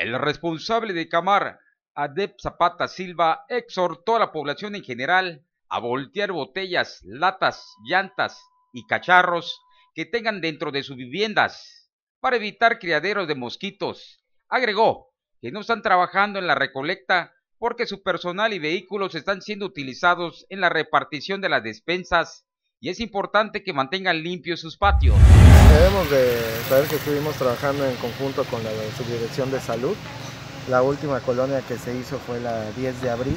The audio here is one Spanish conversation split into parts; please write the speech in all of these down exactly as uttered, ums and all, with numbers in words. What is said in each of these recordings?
El responsable de Camar, Adep Zapata Silva, exhortó a la población en general a voltear botellas, latas, llantas y cacharros que tengan dentro de sus viviendas para evitar criaderos de mosquitos. Agregó que no están trabajando en la recolecta porque su personal y vehículos están siendo utilizados en la repartición de las despensas y es importante que mantengan limpios sus patios. Debemos de saber que estuvimos trabajando en conjunto con la Subdirección de Salud. La última colonia que se hizo fue la diez de abril.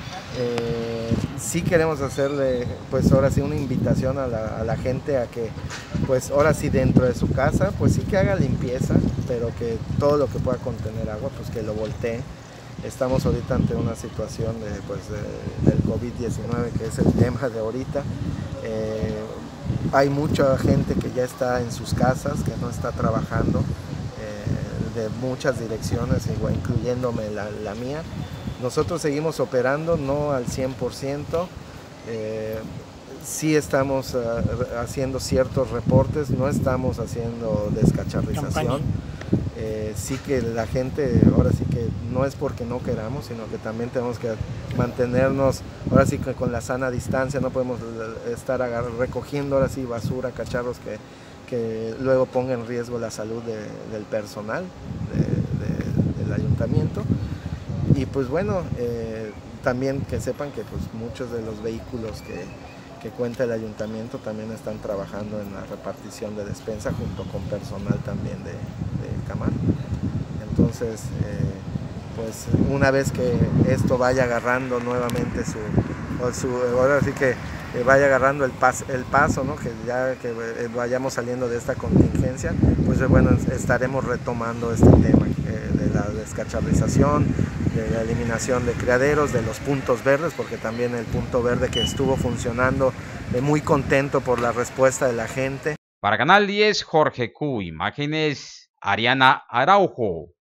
Eh, sí queremos hacerle, pues ahora sí, una invitación a la, a la gente a que, pues ahora sí, dentro de su casa, pues sí que haga limpieza, pero que todo lo que pueda contener agua, pues que lo voltee. Estamos ahorita ante una situación de, pues, de, del COVID diecinueve, que es el tema de ahorita. Eh, hay mucha gente que ya está en sus casas, que no está trabajando, eh, de muchas direcciones, igual, incluyéndome la, la mía. Nosotros seguimos operando, no al cien por ciento, eh, sí estamos uh, haciendo ciertos reportes, no estamos haciendo descacharrización. Eh, sí que la gente, ahora sí que no es porque no queramos, sino que también tenemos que mantenernos, ahora sí que con la sana distancia, no podemos estar recogiendo ahora sí basura, cacharros que, que luego ponga en riesgo la salud de, del personal de, de, del ayuntamiento. Y pues bueno, eh, también que sepan que pues muchos de los vehículos que, que cuenta el ayuntamiento también están trabajando en la repartición de despensa junto con personal también de, de Camar. Entonces, eh, pues una vez que esto vaya agarrando nuevamente su, su ahora sí que vaya agarrando el, pas, el paso, ¿no? Que ya que vayamos saliendo de esta contingencia, pues bueno, estaremos retomando este tema eh, de la descacharrización, de la eliminación de criaderos, de los puntos verdes, porque también el punto verde que estuvo funcionando, eh, muy contento por la respuesta de la gente. Para Canal diez, Jorge Q, imágenes, Ariana Araujo.